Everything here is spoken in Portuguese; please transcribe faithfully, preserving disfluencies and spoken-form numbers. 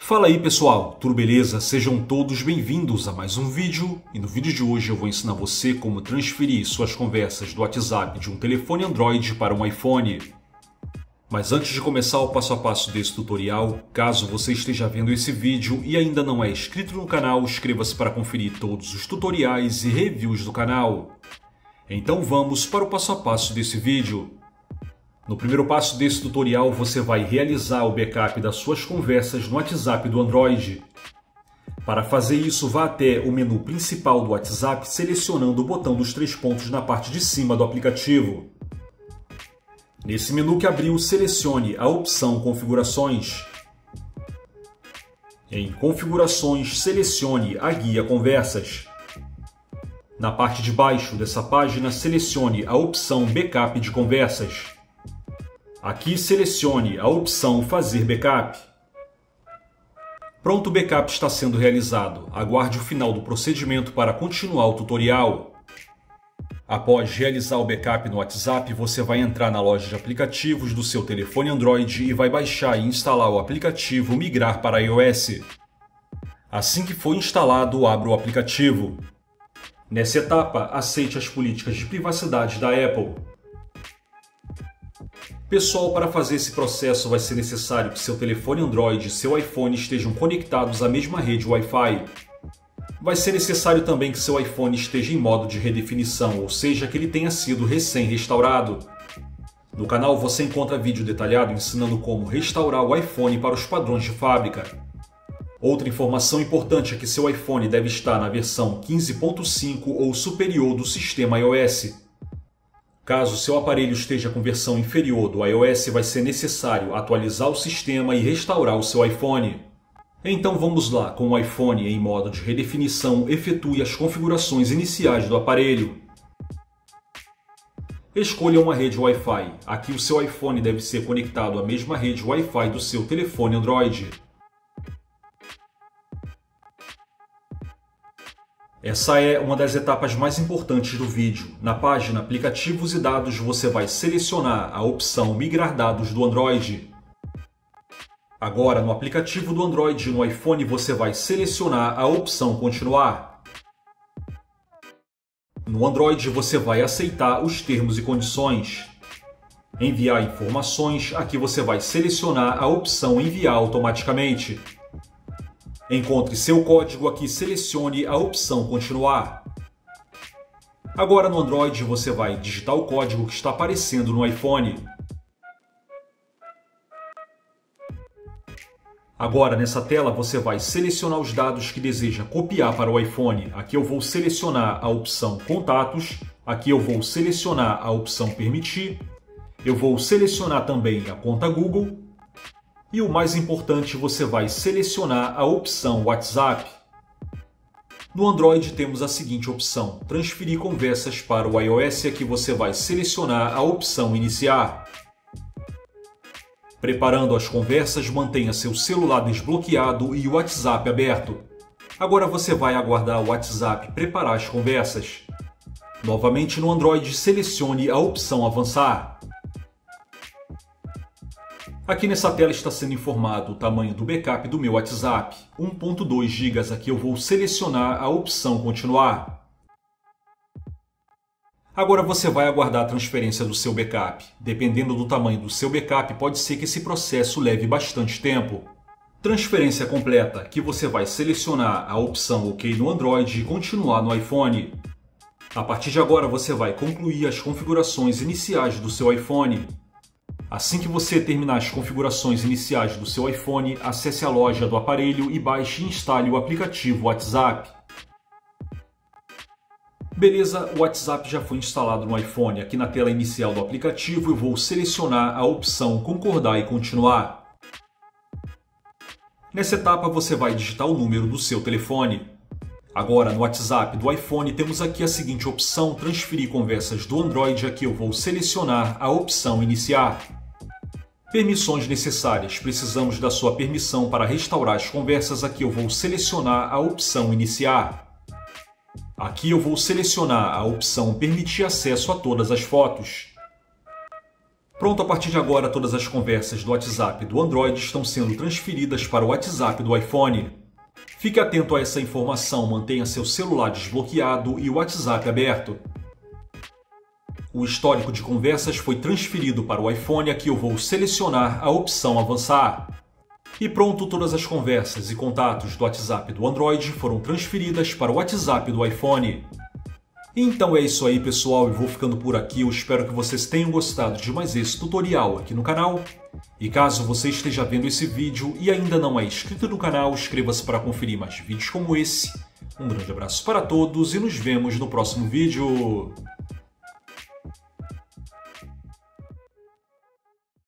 Fala aí pessoal, tudo beleza? Sejam todos bem-vindos a mais um vídeo e no vídeo de hoje eu vou ensinar você como transferir suas conversas do WhatsApp de um telefone Android para um iPhone. Mas antes de começar o passo a passo desse tutorial, caso você esteja vendo esse vídeo e ainda não é inscrito no canal, inscreva-se para conferir todos os tutoriais e reviews do canal. Então vamos para o passo a passo desse vídeo. No primeiro passo desse tutorial, você vai realizar o backup das suas conversas no WhatsApp do Android. Para fazer isso, vá até o menu principal do WhatsApp, selecionando o botão dos três pontos na parte de cima do aplicativo. Nesse menu que abriu, selecione a opção Configurações. Em Configurações, selecione a guia Conversas. Na parte de baixo dessa página, selecione a opção Backup de conversas. Aqui selecione a opção Fazer Backup. Pronto, o backup está sendo realizado. Aguarde o final do procedimento para continuar o tutorial. Após realizar o backup no WhatsApp, você vai entrar na loja de aplicativos do seu telefone Android e vai baixar e instalar o aplicativo Migrar para iOS. Assim que for instalado, abra o aplicativo. Nessa etapa, aceite as políticas de privacidade da Apple. Pessoal, para fazer esse processo vai ser necessário que seu telefone Android e seu iPhone estejam conectados à mesma rede Wi-Fi. Vai ser necessário também que seu iPhone esteja em modo de redefinição, ou seja, que ele tenha sido recém-restaurado. No canal você encontra vídeo detalhado ensinando como restaurar o iPhone para os padrões de fábrica. Outra informação importante é que seu iPhone deve estar na versão quinze ponto cinco ou superior do sistema iOS. Caso seu aparelho esteja com versão inferior do iOS, vai ser necessário atualizar o sistema e restaurar o seu iPhone. Então vamos lá, com o iPhone em modo de redefinição, efetue as configurações iniciais do aparelho. Escolha uma rede Wi-Fi. Aqui o seu iPhone deve ser conectado à mesma rede Wi-Fi do seu telefone Android. Essa é uma das etapas mais importantes do vídeo. Na página Aplicativos e Dados, você vai selecionar a opção Migrar Dados do Android. Agora, no aplicativo do Android e no iPhone, você vai selecionar a opção Continuar. No Android, você vai aceitar os termos e condições. Enviar informações, aqui você vai selecionar a opção Enviar automaticamente. Encontre seu código, aqui selecione a opção Continuar. Agora no Android você vai digitar o código que está aparecendo no iPhone. Agora nessa tela você vai selecionar os dados que deseja copiar para o iPhone. Aqui eu vou selecionar a opção Contatos, aqui eu vou selecionar a opção Permitir, eu vou selecionar também a conta Google. E o mais importante, você vai selecionar a opção WhatsApp. No Android temos a seguinte opção, transferir conversas para o iOS, aqui você vai selecionar a opção Iniciar. Preparando as conversas, mantenha seu celular desbloqueado e o WhatsApp aberto. Agora você vai aguardar o WhatsApp preparar as conversas. Novamente no Android, selecione a opção Avançar. Aqui nessa tela está sendo informado o tamanho do backup do meu WhatsApp, um ponto dois gigas. Aqui eu vou selecionar a opção Continuar. Agora você vai aguardar a transferência do seu backup. Dependendo do tamanho do seu backup, pode ser que esse processo leve bastante tempo. Transferência completa, aqui você vai selecionar a opção OK no Android e continuar no iPhone. A partir de agora você vai concluir as configurações iniciais do seu iPhone. Assim que você terminar as configurações iniciais do seu iPhone, acesse a loja do aparelho e baixe e instale o aplicativo WhatsApp. Beleza, o WhatsApp já foi instalado no iPhone. Aqui na tela inicial do aplicativo eu vou selecionar a opção Concordar e Continuar. Nessa etapa você vai digitar o número do seu telefone. Agora no WhatsApp do iPhone temos aqui a seguinte opção, transferir conversas do Android. Aqui eu vou selecionar a opção Iniciar. Permissões necessárias, precisamos da sua permissão para restaurar as conversas. Aqui eu vou selecionar a opção Iniciar. Aqui eu vou selecionar a opção Permitir acesso a todas as fotos. Pronto, a partir de agora todas as conversas do WhatsApp do Android estão sendo transferidas para o WhatsApp do iPhone. Fique atento a essa informação, mantenha seu celular desbloqueado e o WhatsApp aberto. O histórico de conversas foi transferido para o iPhone, aqui eu vou selecionar a opção Avançar. E pronto, todas as conversas e contatos do WhatsApp do Android foram transferidas para o WhatsApp do iPhone. Então é isso aí, pessoal, eu vou ficando por aqui. Eu espero que vocês tenham gostado de mais esse tutorial aqui no canal. E caso você esteja vendo esse vídeo e ainda não é inscrito no canal, inscreva-se para conferir mais vídeos como esse. Um grande abraço para todos e nos vemos no próximo vídeo.